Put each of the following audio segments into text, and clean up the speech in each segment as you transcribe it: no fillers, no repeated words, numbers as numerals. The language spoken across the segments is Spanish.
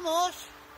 ¡Vamos!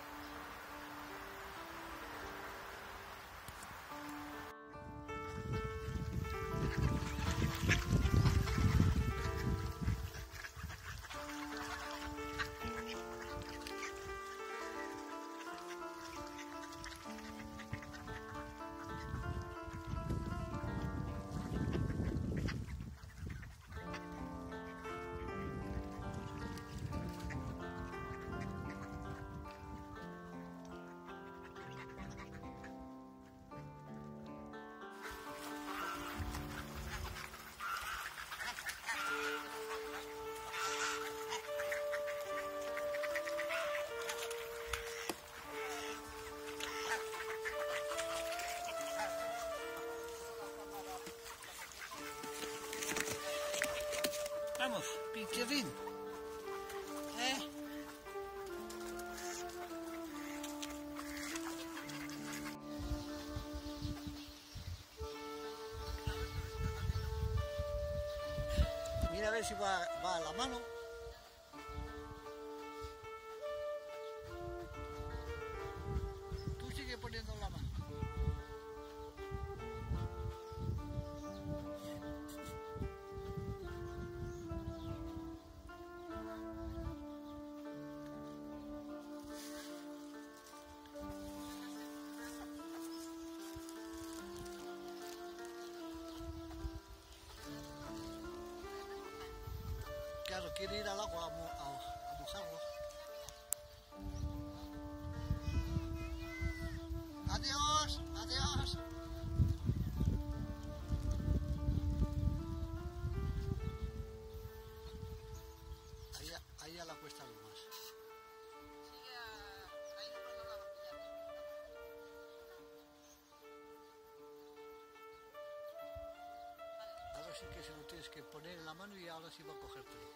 Vamos, Piquerín. Mira a ver si va a la mano. Tú sigue poniendo la mano. Claro, quiere ir al agua a mojarlo. Adiós, adiós. Ahí a la cuesta algo más. Ahora sí que se lo tienes que poner en la mano y ahora sí va a cogértelo.